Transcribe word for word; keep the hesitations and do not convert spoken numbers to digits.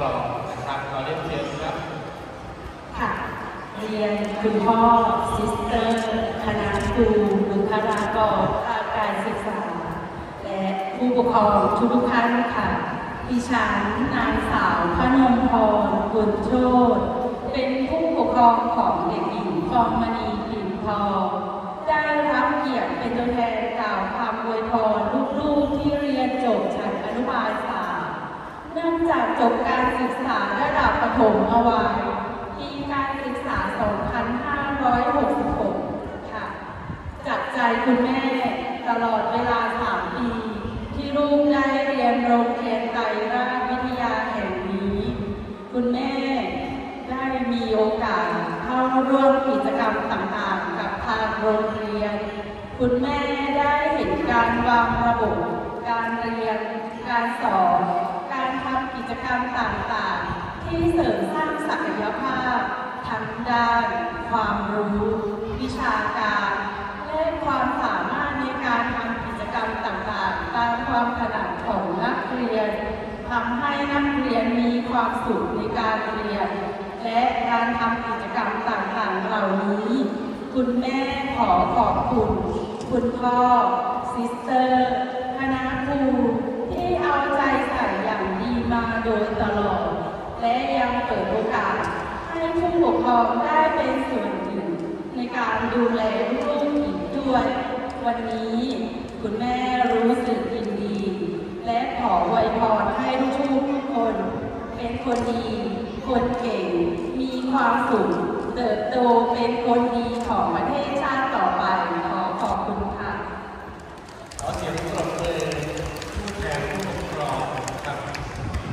รองนะครับขอเรียนเชิญครับค่ะเรียนคุณพ่อซิสเตอร์คณะครูบุคลากรทางการศึกษาและผู้ปกครองทุกท่านค่ะดิฉันนางสาวพนมพรบุญโชติเป็นผู้ปกครองของเด็กหญิงทองมณีกลิ่นทองได้รับเกียรติเป็นตัวแทนกล่าวคำอวยพรลูกๆที่เรียนจบชั้นอนุบาลสามเนื่องจากจบการศึกษาระดับประถมเอาไว้ปีการศึกษา สองพันห้าร้อยหกสิบหก ค่ะจากใจคุณแม่ตลอดเวลาสามปีที่ลูกได้เรียนโรงเรียนไตรราชวิทยาแห่งนี้คุณแม่ได้มีโอกาสเข้าร่วมกิจกรรมต่างๆกับทางโรงเรียนคุณแม่ได้เห็นการวางระบบการเรียนการสอนการทำกิจกรรมต่างๆที่เสริมสร้างศักยภาพทั้งด้านความรู้วิชาการและความสามารถในการทำกิจกรรมต่างๆตามความถนัดของนักเรียนทำให้นักเรียนมีความสุขในการเรียนและการทำกิจกรรมต่างๆเหล่านี้คุณแม่ขอขอบคุณคุณพ่อซิสเตอร์คณะครูที่เอาใจใส่อย่างดีมาโดยตลอดและยังเปิดโอกาสให้ผู้ปกครองได้เป็นส่วนหนึ่งในการดูแลลูกๆอีกด้วยวันนี้คุณแม่รู้สึกยินดีและขออวยพรให้ลูกทุกคนเป็นคนดีคนเก่งมีความสุขเติบโตเป็นคนดีของประเทศชาติ